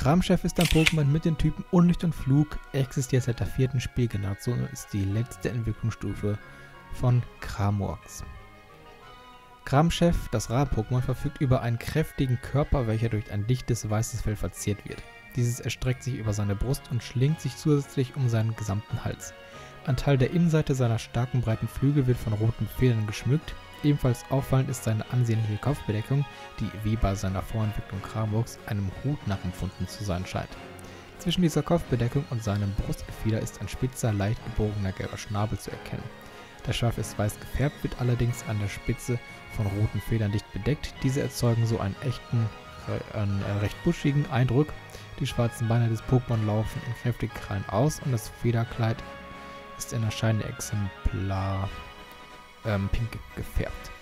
Kramchef ist ein Pokémon mit den Typen Unlicht und Flug, existiert seit der 4. Spielgeneration und ist die letzte Entwicklungsstufe von Cramorcs. Kramchef, das Rad-Pokémon, verfügt über einen kräftigen Körper, welcher durch ein dichtes weißes Fell verziert wird. Dieses erstreckt sich über seine Brust und schlingt sich zusätzlich um seinen gesamten Hals. Ein Teil der Innenseite seiner starken, breiten Flügel wird von roten Federn geschmückt. Ebenfalls auffallend ist seine ansehnliche Kopfbedeckung, die wie bei seiner Vorentwicklung Cramorcs einem Hut nachempfunden zu sein scheint. Zwischen dieser Kopfbedeckung und seinem Brustgefieder ist ein spitzer, leicht gebogener gelber Schnabel zu erkennen. Der Schweif ist weiß gefärbt, wird allerdings an der Spitze von roten Federn dicht bedeckt. Diese erzeugen so einen recht buschigen Eindruck. Die schwarzen Beine des Pokémon laufen in kräftigen Krallen aus und das Federkleid ist in erscheinendem Exemplar pink gefärbt.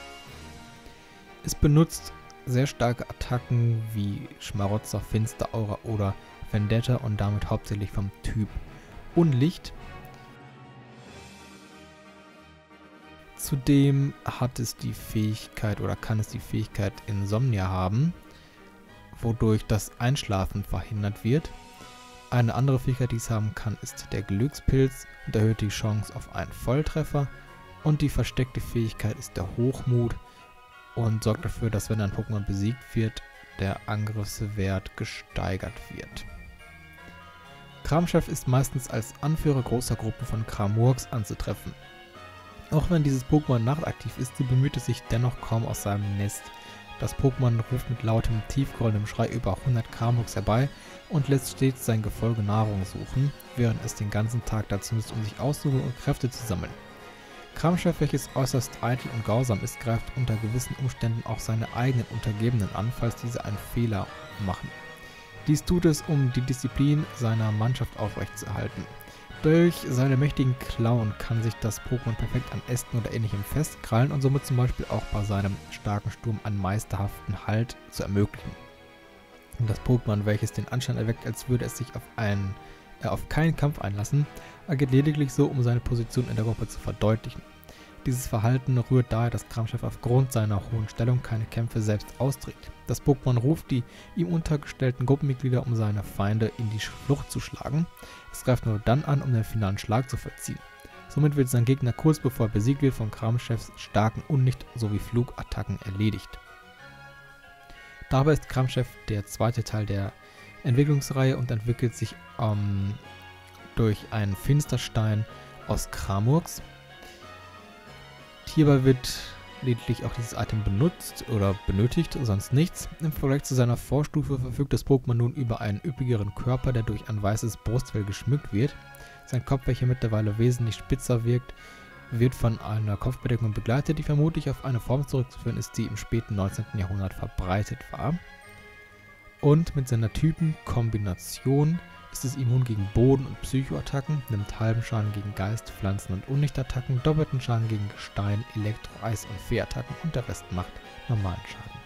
Es benutzt sehr starke Attacken wie Schmarotzer, Finsteraura oder Vendetta und damit hauptsächlich vom Typ Unlicht. Zudem hat es die Fähigkeit oder kann es die Fähigkeit Insomnia haben, wodurch das Einschlafen verhindert wird. Eine andere Fähigkeit, die es haben kann, ist der Glückspilz und erhöht die Chance auf einen Volltreffer. Und die versteckte Fähigkeit ist der Hochmut und sorgt dafür, dass wenn ein Pokémon besiegt wird, der Angriffswert gesteigert wird. Kramchef ist meistens als Anführer großer Gruppen von Cramorcs anzutreffen. Auch wenn dieses Pokémon nachtaktiv ist, so bemüht es sich dennoch kaum aus seinem Nest. Das Pokémon ruft mit lautem, tiefgrollendem Schrei über 100 Cramorcs herbei und lässt stets sein Gefolge Nahrung suchen, während es den ganzen Tag dazu nutzt, um sich auszuruhen und Kräfte zu sammeln. Kramchef, welches äußerst eitel und grausam ist, greift unter gewissen Umständen auch seine eigenen Untergebenen an, falls diese einen Fehler machen. Dies tut es, um die Disziplin seiner Mannschaft aufrechtzuerhalten. Durch seine mächtigen Klauen kann sich das Pokémon perfekt an Ästen oder ähnlichem festkrallen und somit zum Beispiel auch bei seinem starken Sturm einen meisterhaften Halt zu ermöglichen. Und das Pokémon, welches den Anschein erweckt, als würde es sich auf keinen Kampf einlassen, agiert lediglich so, um seine Position in der Gruppe zu verdeutlichen. Dieses Verhalten rührt daher, dass Kramchef aufgrund seiner hohen Stellung keine Kämpfe selbst austrägt. Das Pokémon ruft die ihm untergestellten Gruppenmitglieder, um seine Feinde in die Flucht zu schlagen. Es greift nur dann an, um den finalen Schlag zu vollziehen. Somit wird sein Gegner kurz bevor er besiegt wird von Kramchefs starken Unlicht- sowie Flugattacken erledigt. Dabei ist Kramchef der zweite Teil der Entwicklungsreihe und entwickelt sich durch einen Finsterstein aus Cramorcs. Hierbei wird lediglich auch dieses Item benutzt oder benötigt, sonst nichts. Im Vergleich zu seiner Vorstufe verfügt das Pokémon nun über einen üppigeren Körper, der durch ein weißes Brustfell geschmückt wird. Sein Kopf, welcher mittlerweile wesentlich spitzer wirkt, wird von einer Kopfbedeckung begleitet, die vermutlich auf eine Form zurückzuführen ist, die im späten 19. Jahrhundert verbreitet war. Und mit seiner Typenkombination ist es immun gegen Boden- und Psychoattacken, nimmt halben Schaden gegen Geist-, Pflanzen- und Unlichtattacken, doppelten Schaden gegen Gestein, Elektro-, Eis- und Fee-Attacken und der Rest macht normalen Schaden.